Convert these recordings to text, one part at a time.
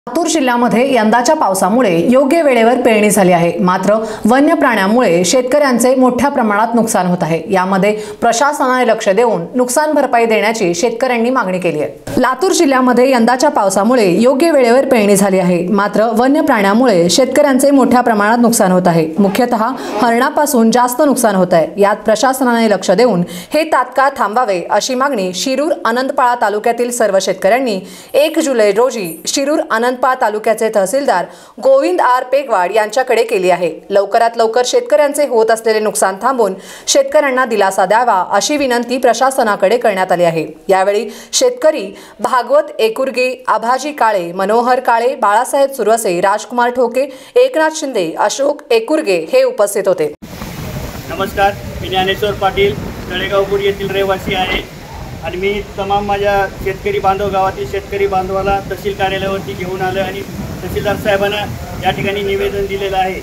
लातूर जिल्ह्यामध्ये यंदाच्या पावसामुळे योग्य वेळेवर पेरणी झाली आहे। मात्र वन्य प्राण्यांमुळे शेतकऱ्यांचे मोठ्या प्रमाणात नुकसान होत आहे। यामध्ये प्रशासनाने लक्ष देऊन नुकसान भरपाई देण्याची शेतकऱ्यांनी मागणी केली आहे। लातूर जिल्ह्यामध्ये यंदाच्या पावसामुळे योग्य वेळेवर पेरणी झाली आहे। मात्र वन्य प्राण्यांमुळे शेतकऱ्यांचे मोठ्या प्रमाणात नुकसान होत आहे। मुख्यतः हरणापासून जास्त नुकसान होत आहे। यात प्रशासनाने लक्ष देऊन हे तात्काळ थांबावे अशी मागणी शिरूर आनंदपाळा तालुक्यातील सर्व शेतकऱ्यांनी 1 जुलै रोजी शिरूर आनंदपाळा तालुक्याचे तहसीलदार गोविंद आर पेगवाड यांच्याकडे केली आहे। लवकरात लवकर शेतकऱ्यांचे होत असलेले नुकसान थांबवून शेतकऱ्यांना दिलासा द्यावा अशी विनंती प्रशासनाकडे करण्यात आली आहे। यावेळी शेतकरी भागवत एकुरगे, आभाजी काळे, मनोहर काळे, बाळासाहेब सुरवसे, राजकुमार ठोके, एकनाथ शिंदे, अशोक एकुरगे हे उपस्थित होते। नमस्कार, मी ज्ञानेश्वर पाटील तळेगावपूर येथील रहिवासी आहे आणि मी तमाम माझ्या शेतकरी बांधव गावातील शेतकरी बांधवाला तहसील कार्यालयावरती घेऊन आलो आणि तहसीलदार साहेबांना या ठिकाणी निवेदन दिलेलं आहे।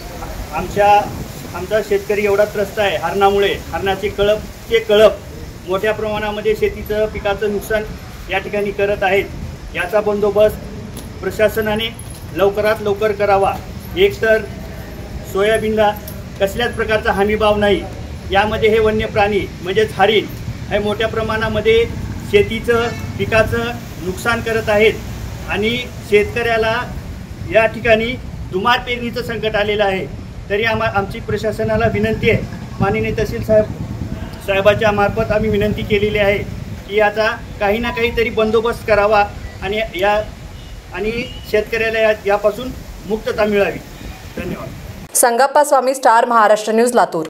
आमचा शेतकरी एवढा त्रस्त आहे हरणामुळे। हरणाचे कळप मोठ्या प्रमाणामध्ये शेतीचं पिकाचं नुकसान या ठिकाणी करत आहेत। याचा बंदोबस्त प्रशासनाने लवकरात लवकर करावा। एक तर सोयाबीनला कसल्याच प्रकारचा हमीभाव नाही। यामध्ये हे वन्य प्राणी म्हणजेच हरिण हे मोठ्या प्रमाणामध्ये शेतीचं पिकाचं नुकसान करत आहेत आणि शेतकऱ्याला या ठिकाणी दुमार पेरणीचं संकट आलेलं आहे। तरी आमची प्रशासनाला विनंती आहे, माननीय तहसील साहेबाच्या मार्फत आम्ही विनंती केलेली आहे की याचा काही ना काहीतरी बंदोबस्त करावा आणि शेतकऱ्याला यापासून मुक्तता मिळावी। धन्यवाद। Sangappa Swami, star Maharashtra news, Latur.